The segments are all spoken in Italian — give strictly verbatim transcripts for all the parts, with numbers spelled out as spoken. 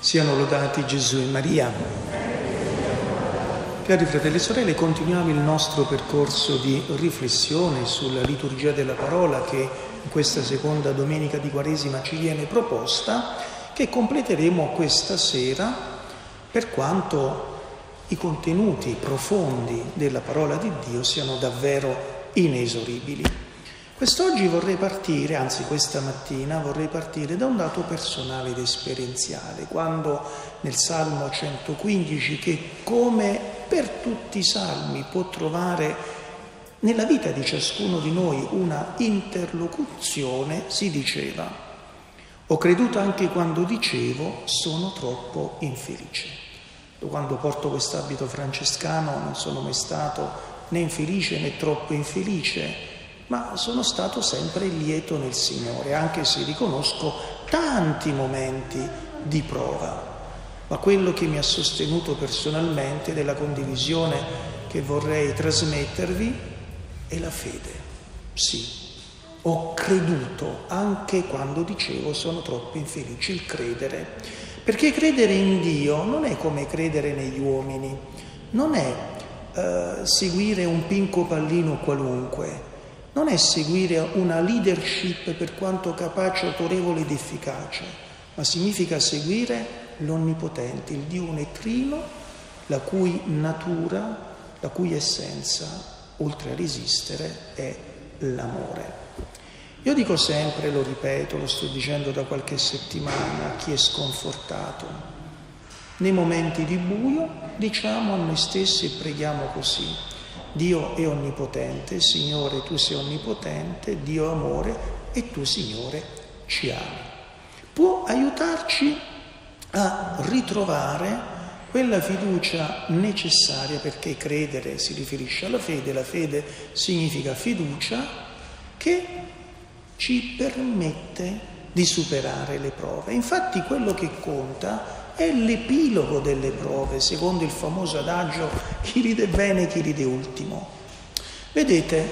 Siano lodati Gesù e Maria. Cari fratelli e sorelle, continuiamo il nostro percorso di riflessione sulla liturgia della parola che in questa seconda domenica di Quaresima ci viene proposta, che completeremo questa sera per quanto i contenuti profondi della parola di Dio siano davvero inesoribili. Quest'oggi vorrei partire, anzi questa mattina vorrei partire da un dato personale ed esperienziale, quando nel Salmo centoquindici, che come per tutti i salmi può trovare nella vita di ciascuno di noi una interlocuzione, si diceva: ho creduto anche quando dicevo sono troppo infelice. Quando porto quest'abito francescano non sono mai stato né infelice né troppo infelice, ma sono stato sempre lieto nel Signore, anche se riconosco tanti momenti di prova. Ma quello che mi ha sostenuto personalmente, della condivisione che vorrei trasmettervi, è la fede. Sì, ho creduto anche quando dicevo sono troppo infelice, il credere. Perché credere in Dio non è come credere negli uomini, non è eh, seguire un pinco pallino qualunque, non è seguire una leadership per quanto capace, autorevole ed efficace, ma significa seguire l'Onnipotente, il Dio unetrino, la cui natura, la cui essenza, oltre a resistere, è l'amore. Io dico sempre, lo ripeto, lo sto dicendo da qualche settimana a chi è sconfortato: nei momenti di buio diciamo a noi stessi e preghiamo così: Dio è onnipotente, Signore tu sei onnipotente, Dio è amore e tu Signore ci ami. Può aiutarci a ritrovare quella fiducia necessaria, perché credere si riferisce alla fede, la fede significa fiducia, che ci permette di superare le prove. Infatti quello che conta è l'epilogo delle prove, secondo il famoso adagio chi ride bene, chi ride ultimo. Vedete,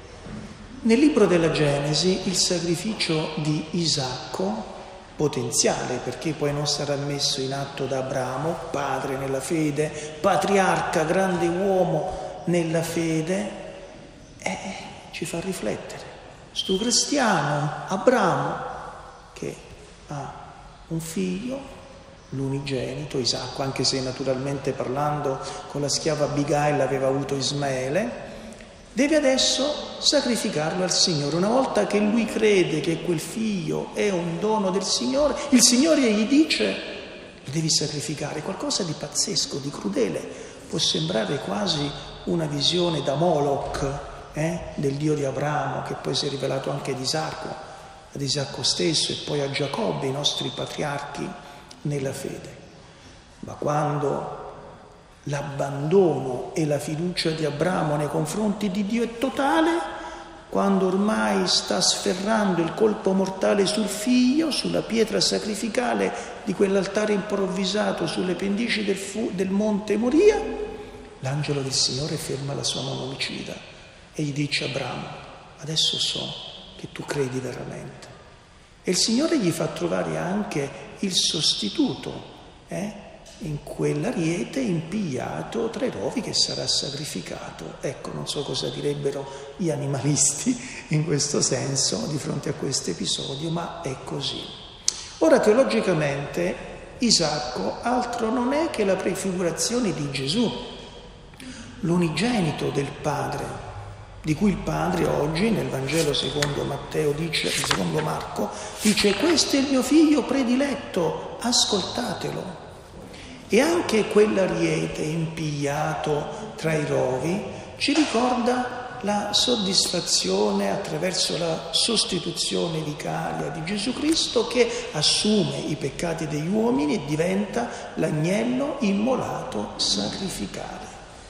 nel libro della Genesi il sacrificio di Isacco, potenziale perché poi non sarà messo in atto da Abramo, padre nella fede, patriarca, grande uomo nella fede, eh, ci fa riflettere. Sto cristiano, Abramo, che ha un figlio, l'unigenito Isacco, anche se naturalmente parlando con la schiava Abigail aveva avuto Ismaele, deve adesso sacrificarlo al Signore. Una volta che lui crede che quel figlio è un dono del Signore, il Signore gli dice: lo devi sacrificare. Qualcosa di pazzesco, di crudele. Può sembrare quasi una visione da Moloch, eh, del Dio di Abramo, che poi si è rivelato anche ad Isacco, ad Isacco stesso e poi a Giacobbe, i nostri patriarchi nella fede. Ma quando l'abbandono e la fiducia di Abramo nei confronti di Dio è totale, quando ormai sta sferrando il colpo mortale sul figlio, sulla pietra sacrificale di quell'altare improvvisato sulle pendici del, fu- del monte Moria, l'angelo del Signore ferma la sua mano omicida e gli dice: Abramo, adesso so che tu credi veramente. E il Signore gli fa trovare anche il sostituto, eh? in quell'ariete impigliato tra i rovi che sarà sacrificato. Ecco, non so cosa direbbero gli animalisti in questo senso di fronte a questo episodio, ma è così. Ora, teologicamente, Isacco altro non è che la prefigurazione di Gesù, l'unigenito del Padre, di cui il Padre oggi nel Vangelo secondo Matteo dice, secondo Marco, dice: questo è il mio figlio prediletto, ascoltatelo. E anche quell'ariete impigliato tra i rovi ci ricorda la soddisfazione attraverso la sostituzione vicaria di Gesù Cristo, che assume i peccati degli uomini e diventa l'agnello immolato sacrificale.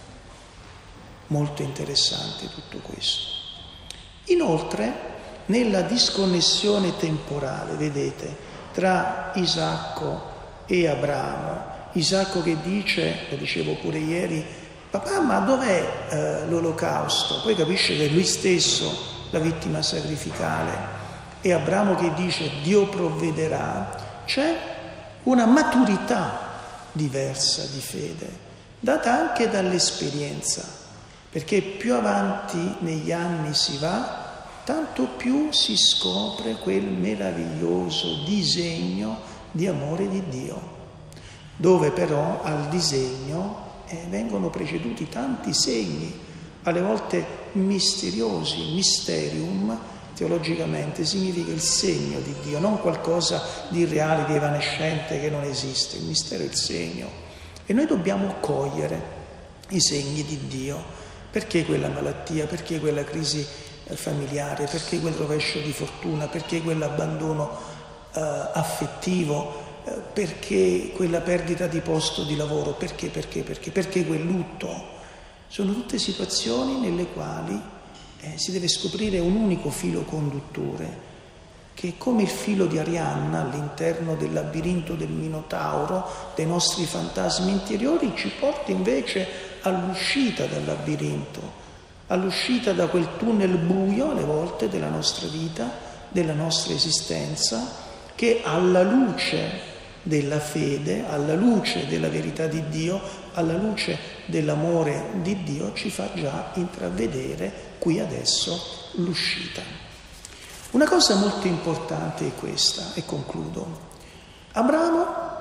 Molto interessante tutto questo. Inoltre, nella disconnessione temporale, vedete, tra Isacco e Abramo, Isacco che dice, lo dicevo pure ieri, papà, ma dov'è eh, l'olocausto? Poi capisce che è lui stesso la vittima sacrificale. E Abramo che dice Dio provvederà. C'è una maturità diversa di fede, data anche dall'esperienza, perché più avanti negli anni si va, tanto più si scopre quel meraviglioso disegno di amore di Dio, dove però al disegno eh, vengono preceduti tanti segni, alle volte misteriosi. Mysterium teologicamente significa il segno di Dio, non qualcosa di irreale, di evanescente che non esiste. Il mistero è il segno e noi dobbiamo cogliere i segni di Dio. Perché quella malattia? Perché quella crisi familiare? Perché quel rovescio di fortuna? Perché quell'abbandono eh, affettivo? Eh, perché quella perdita di posto di lavoro? Perché, perché, perché? Perché quel lutto? Sono tutte situazioni nelle quali eh, si deve scoprire un unico filo conduttore, che come il filo di Arianna all'interno del labirinto del Minotauro, dei nostri fantasmi interiori, ci porta invece all'uscita dal labirinto, all'uscita da quel tunnel buio alle volte della nostra vita, della nostra esistenza, che alla luce della fede, alla luce della verità di Dio, alla luce dell'amore di Dio, ci fa già intravedere qui adesso l'uscita. Una cosa molto importante è questa, e concludo. Abramo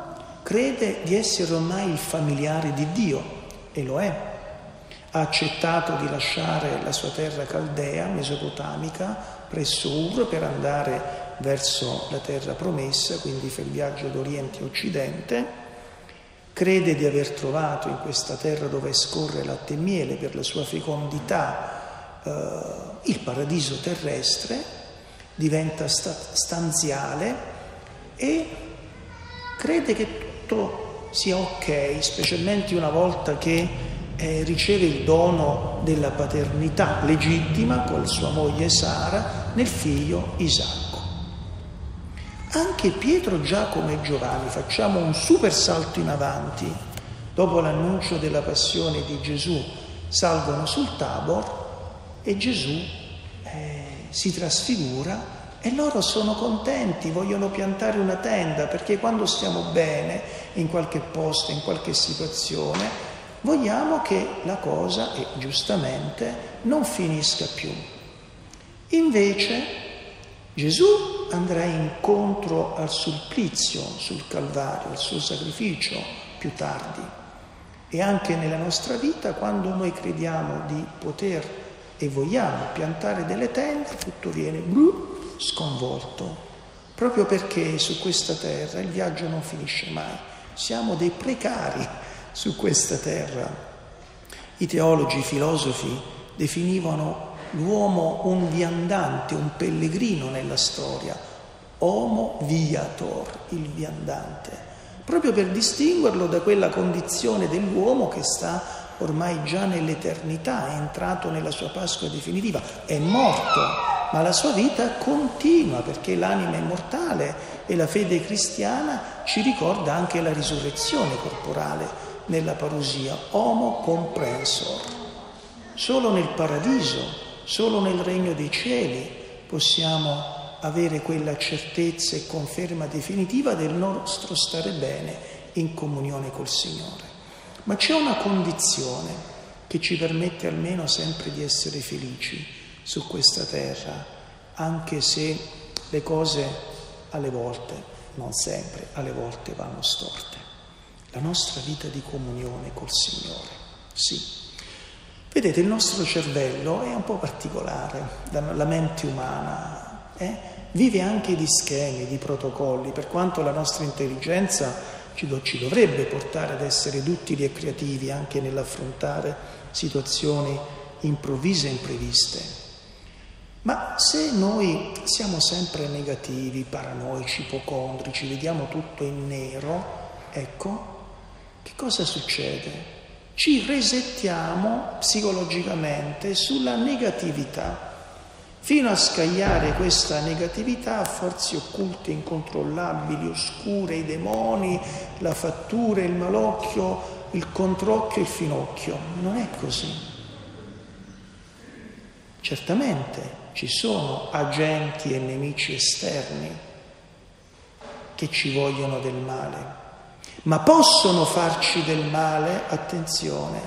crede di essere ormai il familiare di Dio, e lo è. Ha accettato di lasciare la sua terra caldea, mesopotamica, presso Ur, per andare verso la terra promessa, quindi fa il viaggio d'Oriente a Occidente. Crede di aver trovato in questa terra dove scorre latte e miele per la sua fecondità eh, il paradiso terrestre, diventa sta- stanziale e crede che tutto sia ok, specialmente una volta che eh, riceve il dono della paternità legittima con sua moglie Sara nel figlio Isacco. Anche Pietro, Giacomo e Giovanni, facciamo un super salto in avanti, dopo l'annuncio della passione di Gesù, salgono sul Tabor e Gesù eh, si trasfigura e loro sono contenti, vogliono piantare una tenda, perché quando stiamo bene in qualche posto, in qualche situazione, vogliamo che la cosa, e giustamente, non finisca più. Invece Gesù andrà incontro al supplizio sul Calvario, al suo sacrificio più tardi. E anche nella nostra vita, quando noi crediamo di poter e vogliamo piantare delle tende, tutto viene blu, sconvolto, proprio perché su questa terra il viaggio non finisce mai. Siamo dei precari su questa terra. I teologi, i filosofi definivano l'uomo un viandante, un pellegrino nella storia, homo viator, il viandante, proprio per distinguerlo da quella condizione dell'uomo che sta ormai già nell'eternità, è entrato nella sua Pasqua definitiva, è morto, ma la sua vita continua perché l'anima è immortale e la fede cristiana ci ricorda anche la risurrezione corporale nella parousia, homo comprensor. Solo nel paradiso, solo nel regno dei cieli possiamo avere quella certezza e conferma definitiva del nostro stare bene in comunione col Signore. Ma c'è una condizione che ci permette almeno sempre di essere felici su questa terra, anche se le cose alle volte, non sempre, alle volte vanno storte. La nostra vita di comunione col Signore, sì. Vedete, il nostro cervello è un po' particolare, la mente umana eh? vive anche di schemi, di protocolli, per quanto la nostra intelligenza ci, do, ci dovrebbe portare ad essere duttili e creativi anche nell'affrontare situazioni improvvise e impreviste. Ma se noi siamo sempre negativi, paranoici, ipocondrici, vediamo tutto in nero, ecco, che cosa succede? Ci resettiamo psicologicamente sulla negatività, fino a scagliare questa negatività a forze occulte, incontrollabili, oscure, i demoni, la fattura, il malocchio, il controcchio e il finocchio. Non è così. Certamente ci sono agenti e nemici esterni, che ci vogliono del male, ma possono farci del male, attenzione,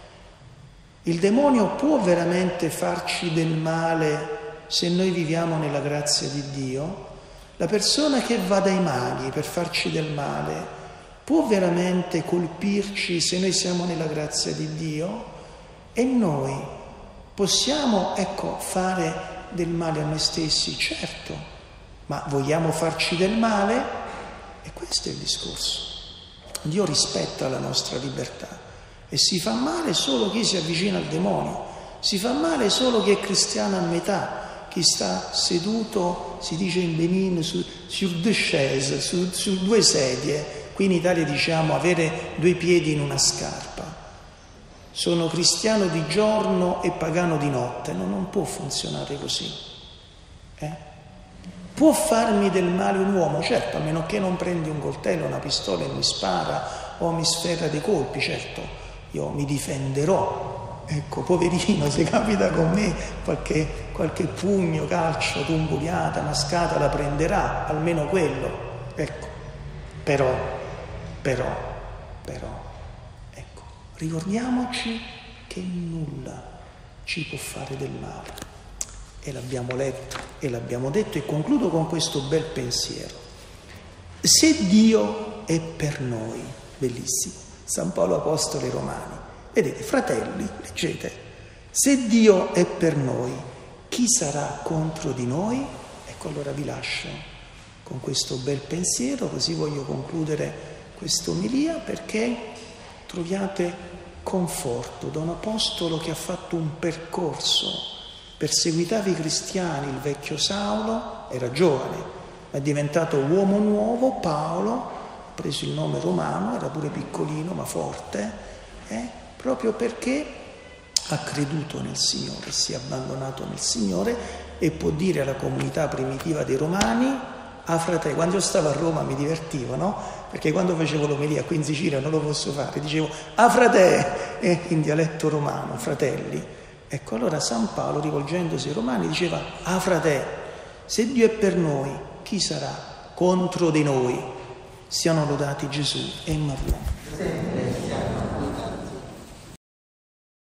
il demonio può veramente farci del male se noi viviamo nella grazia di Dio? La persona che va dai maghi per farci del male può veramente colpirci se noi siamo nella grazia di Dio? E noi possiamo, ecco, fare del male a noi stessi? Certo, ma vogliamo farci del male? E questo è il discorso. Dio rispetta la nostra libertà e si fa male solo chi si avvicina al demonio, si fa male solo chi è cristiano a metà, chi sta seduto, si dice in Benin, su, sur deux chaises, su, su due sedie. Qui in Italia diciamo avere due piedi in una scarpa. Sono cristiano di giorno e pagano di notte. No, non può funzionare così. Eh? Può farmi del male un uomo? Certo, a meno che non prendi un coltello, una pistola e mi spara o mi sferra dei colpi, certo, io mi difenderò. Ecco, poverino, se capita con me qualche, qualche pugno, calcio, tunguriata, mascata la prenderà, almeno quello. Ecco, però, però, però, ecco, ricordiamoci che nulla ci può fare del male. E l'abbiamo letto e l'abbiamo detto e concludo con questo bel pensiero. Se Dio è per noi, bellissimo, San Paolo Apostolo ai Romani, vedete, fratelli, leggete, se Dio è per noi, chi sarà contro di noi? Ecco, allora vi lascio con questo bel pensiero, così voglio concludere questa omelia, perché troviate conforto da un apostolo che ha fatto un percorso, perseguitava i cristiani, il vecchio Saulo, era giovane, ma è diventato uomo nuovo, Paolo, ha preso il nome romano, era pure piccolino ma forte, eh? proprio perché ha creduto nel Signore, si è abbandonato nel Signore e può dire alla comunità primitiva dei Romani, ah fratelli, quando io stavo a Roma mi divertivo, no? Perché quando facevo l'omelia qui in Sicilia non lo posso fare, dicevo, ah fratelli, eh, in dialetto romano, fratelli. Ecco, allora San Paolo, rivolgendosi ai Romani, diceva, ah fratelli, se Dio è per noi, chi sarà contro di noi? Siano lodati Gesù e Maria.